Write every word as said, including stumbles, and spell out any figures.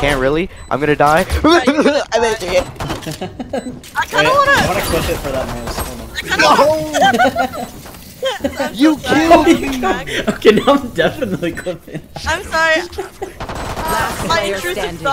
can't really. I'm gonna die. I made it. I kinda wanna. I wanna clip it for that mouse. No! You so killed sorry. me. Okay, now I'm definitely clipping. I'm sorry. Uh, Last my player intrusive standing. thoughts